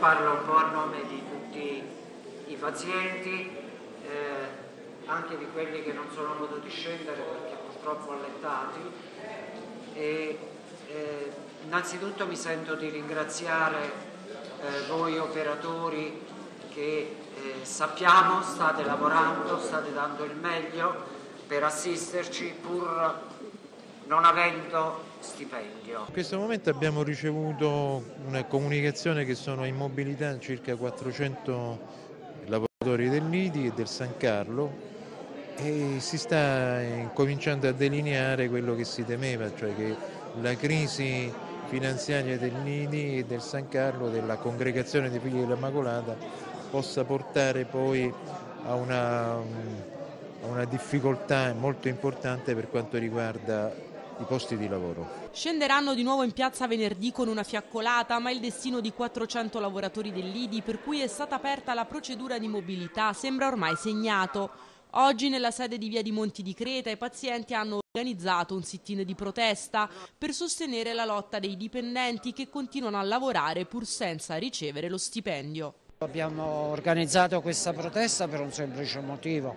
parlo un po' a nome di tutti i pazienti, anche di quelli che non sono potuti scendere perché purtroppo allettati. Innanzitutto mi sento di ringraziare voi operatori che sappiamo state lavorando, state dando il meglio per assisterci pur non avendo stipendio. In questo momento abbiamo ricevuto una comunicazione che sono in mobilità circa 400 lavoratori del Nidi e del San Carlo e si sta cominciando a delineare quello che si temeva, cioè che la crisi finanziaria del Nidi e del San Carlo, della congregazione dei figli dell'Immacolata, possa portare poi a una difficoltà molto importante per quanto riguarda i posti di lavoro. Scenderanno di nuovo in piazza venerdì con una fiaccolata, ma il destino di 400 lavoratori dell'IDI, per cui è stata aperta la procedura di mobilità, sembra ormai segnato. Oggi nella sede di Via di Monti di Creta i pazienti hanno organizzato un sit-in di protesta per sostenere la lotta dei dipendenti che continuano a lavorare pur senza ricevere lo stipendio. Abbiamo organizzato questa protesta per un semplice motivo,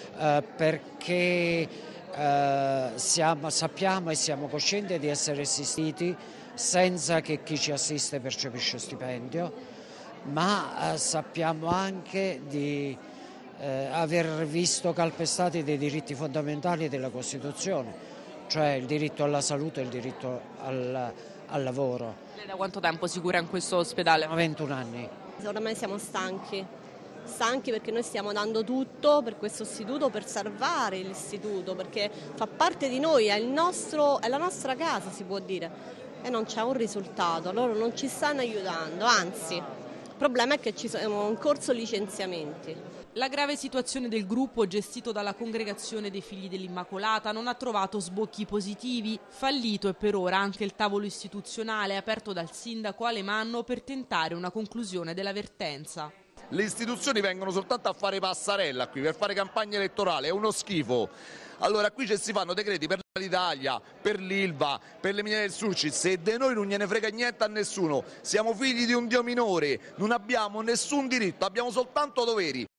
perché sappiamo e siamo coscienti di essere assistiti senza che chi ci assiste percepisce stipendio, ma sappiamo anche di aver visto calpestati dei diritti fondamentali della Costituzione, cioè il diritto alla salute e il diritto al lavoro. Lei da quanto tempo si cura in questo ospedale? 21 anni. Ormai siamo stanchi perché noi stiamo dando tutto per questo istituto, per salvare l'istituto, perché fa parte di noi, è la nostra casa, si può dire, e non c'è un risultato, loro non ci stanno aiutando, anzi, il problema è che ci sono in corso licenziamenti. La grave situazione del gruppo gestito dalla Congregazione dei Figli dell'Immacolata non ha trovato sbocchi positivi. Fallito è per ora anche il tavolo istituzionale aperto dal sindaco Alemanno per tentare una conclusione della vertenza. Le istituzioni vengono soltanto a fare passarella qui, per fare campagna elettorale, è uno schifo. Allora qui ci si fanno decreti per l'Italia, per l'Ilva, per le miniere del Sulcis e di noi non gliene frega niente a nessuno. Siamo figli di un Dio minore, non abbiamo nessun diritto, abbiamo soltanto doveri.